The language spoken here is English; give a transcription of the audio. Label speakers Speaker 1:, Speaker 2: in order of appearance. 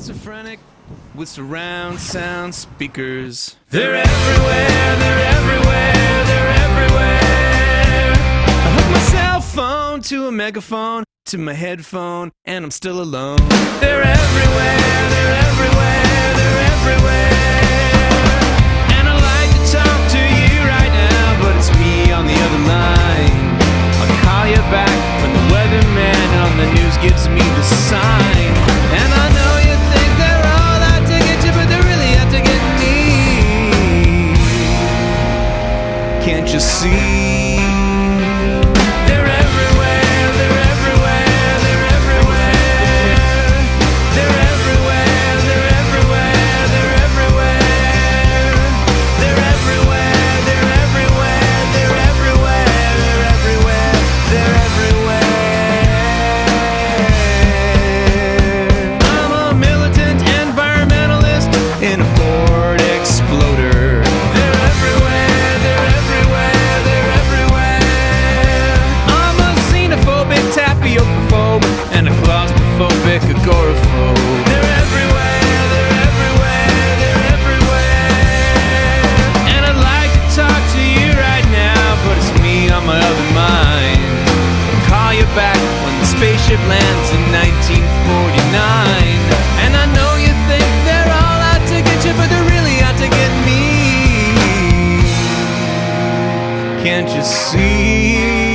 Speaker 1: schizophrenic with surround sound speakers. They're everywhere, they're everywhere, they're everywhere. I hook my cell phone to a megaphone, to my headphone, and I'm still alone. They're everywhere, they're everywhere, they're everywhere. And I like to talk to you right now, but it's me on the other line. I'll call you back when the weatherman on the news gives me the sign. And I know you think they're all out to get you, but they're really out to get me. Can't you see? They're everywhere, they're everywhere, they're everywhere. They're everywhere, they're everywhere, they're everywhere. They're everywhere, they're everywhere, they're everywhere, they're everywhere, they're everywhere. I'm a militant environmentalist in a Ford Exploder. They're everywhere, they're everywhere, they're everywhere. I'm a xenophobic tapiopophobe and a claustrophobic agoraphobe. They're everywhere, they're everywhere, they're everywhere. And I'd like to talk to you right now, but it's me on my other mind. I'll call you back when the spaceship lands in 1949. And I know you think they're all out to get you, but they're really out to get me. Can't you see?